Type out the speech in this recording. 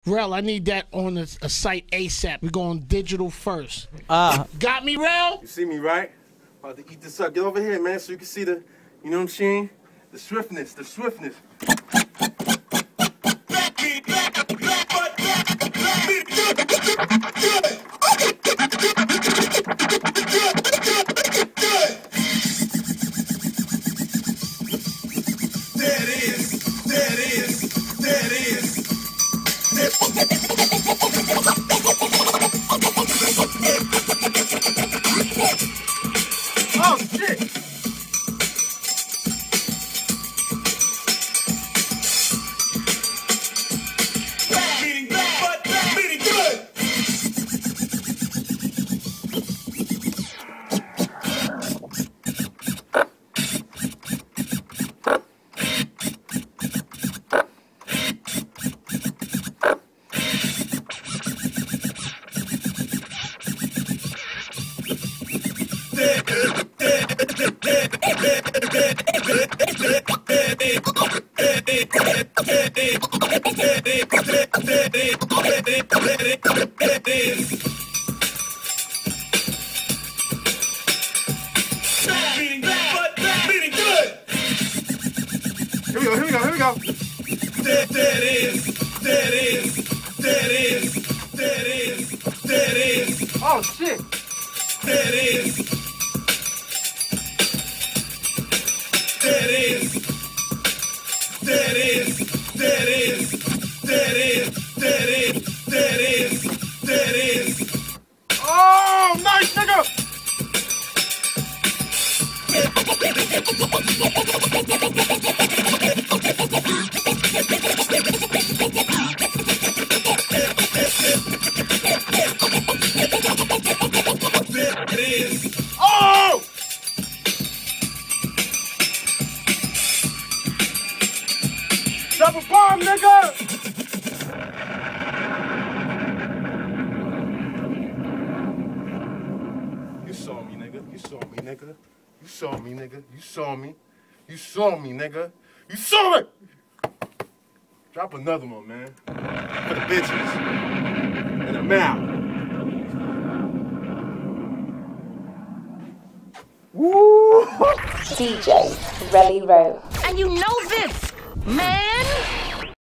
Rel, I need that on a site ASAP. We're going digital first. Got me, Rel? You see me, right? About to eat this up. Get over here, man, so you can see the, you know what I'm saying? The swiftness, the swiftness. Oh, shit! Here we go. There it is. Oh, shit. There it is. Oh, nice, nigga. Oh! Double bomb, nigga! You saw me, nigga. You saw me, nigga. You saw me, nigga. You saw me. You saw me, nigga. You saw it! Drop another one, man. For the bitches. And I'm out. Woo! DJ RELLYRELL. And you know this, man.